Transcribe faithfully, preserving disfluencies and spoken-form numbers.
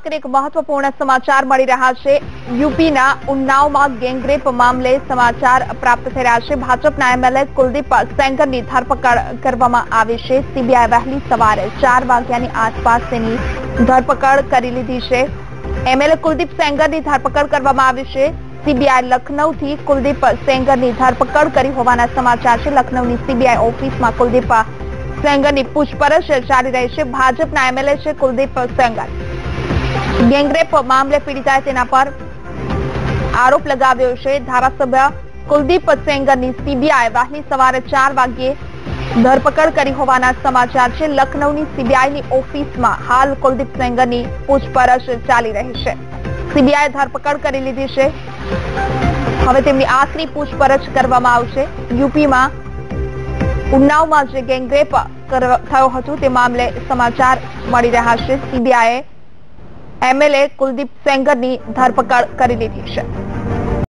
કરીને એક મહત્વપૂર્ણ સમાચાર મળી રહ્યા છે। યુપીના ઉન્નાવમાં ગેંગરેપ મામલે સમાચાર પ્રાપ્ત થઈ રહ્યા છે। ભાજપના એમએલએ કુલદીપ સેંગરની ધરપકડ કરવામાં આવી છે। સીબીઆઈ વહેલી સવારે ચાર વાગ્યાની આસપાસ તેની ધરપકડ કરી લીધી છે। એમએલએ કુલદીપ સેંગરની ધરપકડ કરવામાં આવી છે। સીબીઆઈ લખનૌથી કુલદીપ સેંગરની ધરપકડ કરી હોવાના સમાચાર છે। લખનૌની સીબીઆઈ ઓફિસમાં કુલદીપ સેંગરની પૂછપરછ ચાલી રહી છે। ભાજપના એમએલએ છે કુલદીપ સેંગર। ગેંગરેપ મામલે પીડિતાએ તેના પર આરોપ લગાવ્યો છે। ધારાસભ્ય કુલદીપ સેંગરની સીબીઆઈ વહેલી સવારે ચાર વાગ્યે ધરપકડ કરી હોવાના સમાચાર છે। લખનૌની સીબીઆઈની ઓફિસમાં હાલ કુલદીપ સેંગરની પૂછપરછ ચાલી રહી છે। સીબીઆઈએ ધરપકડ કરી લીધી છે। હવે તેમની આખરી પૂછપરછ કરવામાં આવશે। યુપીમાં ઉન્નાવમાં જે ગેંગરેપ થયો હતો તે મામલે સમાચાર મળી રહ્યા છે। સીબીઆઈએ એમએલએ કુલદીપ સેંગરની ધરપકડ કરી લીધી છે।